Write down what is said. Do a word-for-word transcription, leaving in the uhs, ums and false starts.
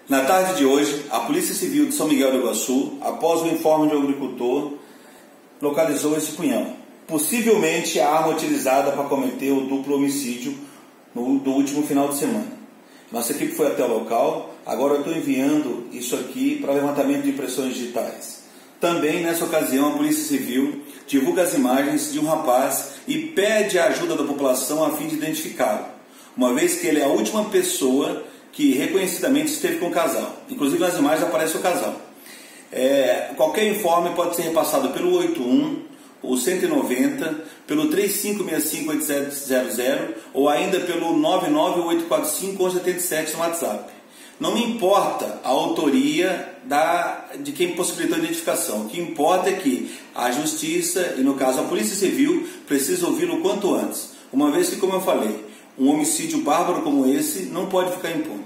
Na tarde de hoje, a Polícia Civil de São Miguel do Iguaçu, após o informe de um agricultor, localizou esse punhão. Possivelmente a arma utilizada para cometer o duplo homicídio no, do último final de semana. Nossa equipe foi até o local, agora eu estou enviando isso aqui para levantamento de impressões digitais. Também, nessa ocasião, a Polícia Civil divulga as imagens de um rapaz e pede a ajuda da população a fim de identificá-lo, uma vez que ele é a última pessoa que reconhecidamente esteve com o casal. Inclusive nas imagens aparece o casal. É, qualquer informe pode ser repassado pelo oito um, o cento e noventa, pelo três cinco seis cinco oito sete zero zero ou ainda pelo nove nove oito quatro cinco um um oito sete no WhatsApp. Não me importa a autoria da, de quem possibilitou a identificação. O que importa é que a Justiça, e no caso a Polícia Civil, precisa ouvi-lo o quanto antes. Uma vez que, como eu falei, um homicídio bárbaro como esse não pode ficar impune.